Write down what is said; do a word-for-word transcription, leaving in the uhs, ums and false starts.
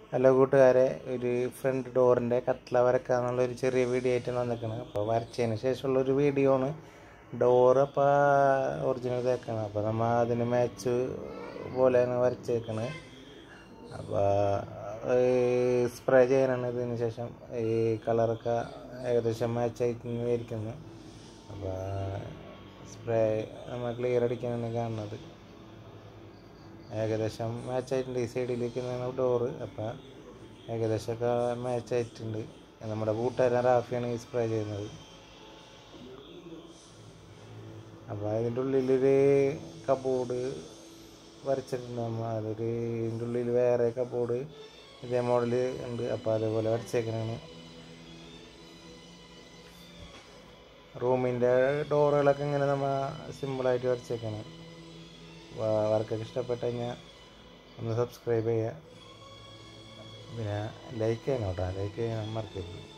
Hello കൂട്ടുകാരെ, ഒരു front ഡോറിൻ്റെ കട്ട്ള വരക്കാന്നുള്ള ഒരു ചെറിയ വീഡിയോ ആയിട്ടാണ് വന്നിരിക്കുന്നത്. അപ്പോൾ വരച്ചതിന് ശേഷമുള്ളൊരു വീഡിയോ ആണ്. ഡോറ് അപ്പോൾ ഒറിജിനൽ തേക്കണം. അപ്പോൾ നമ്മൾ അതിന് മാച്ച് പോലെയാണ് വരച്ചേക്കുന്നത്. അപ്പോൾ സ്പ്രേ ചെയ്യാനാണ്. ഇതിന് ശേഷം ഈ കളറൊക്കെ ഏകദേശം മാച്ചായിട്ട് ഇരിക്കുന്നു. അപ്പോൾ സ്പ്രേ നമ്മൾ ക്ലിയർ അടിക്കാനാണ് കാണുന്നത്. ഏകദേശം മാച്ചായിട്ടുണ്ട്. ഈ സൈഡിലേക്കാണ് ഡോറ്. അപ്പം ഏകദേശമൊക്കെ മാച്ചായിട്ടുണ്ട്. നമ്മുടെ കൂട്ടുകാരൻ റാഫിയാണ് ഈ സ്പ്രേ ചെയ്യുന്നത്. അപ്പോൾ അതിൻ്റെ ഉള്ളിലൊരു കബോർഡ് വരച്ചിട്ടുണ്ട്. നമ്മൾ അതൊരു ഇതിൻ്റെ ഉള്ളിൽ വേറെ കബോർഡ് ഇതേ മോഡൽ ഉണ്ട്. അപ്പോൾ അതേപോലെ വരച്ചേക്കണാണ്. റൂമിൻ്റെ ഡോറുകളൊക്കെ ഇങ്ങനെ നമ്മൾ സിമ്പിളായിട്ട് വരച്ചേക്കണം. വർക്കൊക്കെ ഇഷ്ടപ്പെട്ട് കഴിഞ്ഞാൽ ഒന്ന് സബ്സ്ക്രൈബ് ചെയ്യുക, പിന്നെ ലൈക്ക് ചെയ്യണം കേട്ടോ. ലൈക്ക് ചെയ്യാൻ മറക്കരുത്.